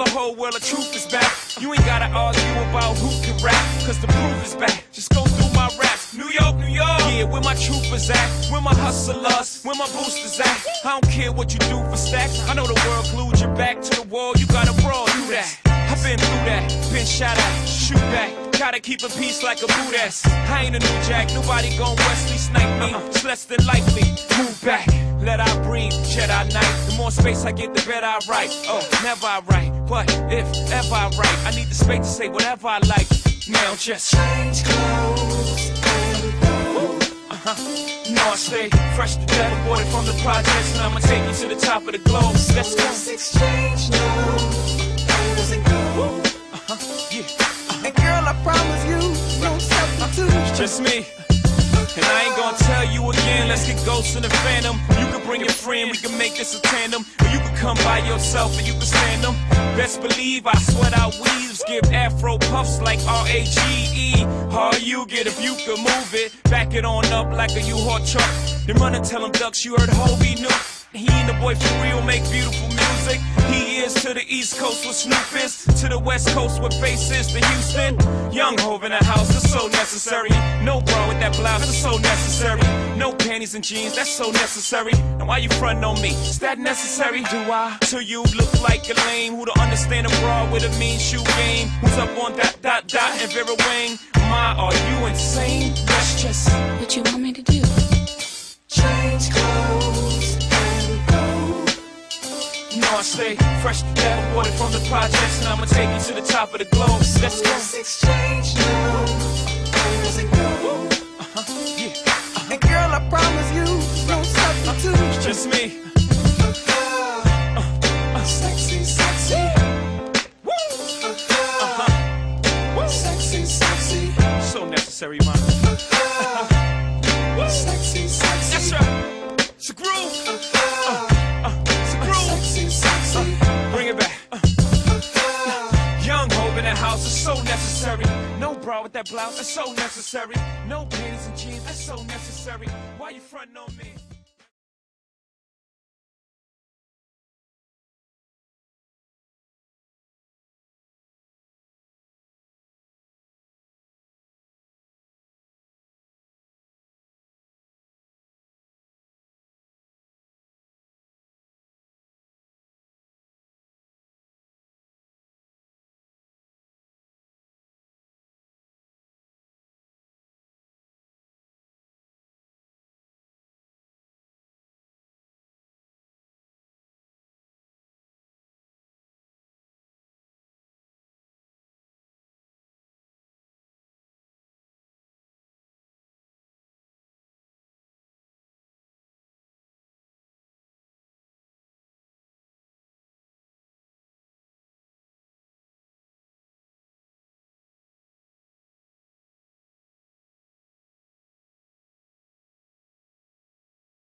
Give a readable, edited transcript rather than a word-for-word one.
the whole world the truth is back. You ain't gotta argue about who can rap, cause the proof is back. Just go through my raps. New York, New York. Yeah, where my troopers at? Where my hustlers? Where my boosters at? I don't care what you do for stacks. I know the world glued your back to the wall. You gotta brawl through that. I've been through that. Been shot at. Shoot back. Gotta keep a peace like a boot ass. I ain't a new jack. Nobody gon' Wesley snipe me. It's less than likely. Move back. Let I breathe. Jedi Knight. The more space I get, the better I write. Oh, never I write. But if ever I write, I need the space to say whatever I like. Now just change clothes and go. You know I stay fresh to death, aborted from the projects, and I'ma take you to the top of the globe. Let's go. Let's exchange now. Doesn't go. Yeah. And girl, I promise you, no substitute. It's just me. And I ain't gonna tell you again, let's get Ghost in the Phantom. You can bring your friend, we can make this a tandem. Or you can come by yourself and you can stand them. Best believe I sweat out weaves, give afro puffs like R-A-G-E. How you get if you can move it, back it on up like a U-Haul truck. Then run and tell them ducks you heard Hobie knew. He and the boy for real make beautiful music. He is to the East Coast with Snoop is, to the West Coast with Face is to Houston. Young Hov in the house, that's so necessary. No bra with that blouse, that's so necessary. No panties and jeans, that's so necessary. Now why you frontin' on me? Is that necessary? Do I? To you look like a lame who don't understand a bra with a mean shoe game. Who's up on dot and Vera Wang? My, are you insane? That's just what you want me to do. Change clothes and go. You know I stay fresh to death, aborted from the projects, and I'ma take you to the top of the globe. Let's go. Let's exchange now. Doesn't go. Yeah. And girl, I promise you, no substitute. It's just me. Sexy, sexy. Woo! Sexy, sexy. So necessary, man. Sexy, sexy. That's right. It's a groove. It's a groove. Sexy, sexy. Bring it back. Young Hov in the house is so necessary. No bra with that blouse, that's so necessary. No panties and jeans, that's so necessary. Why you frontin' on me?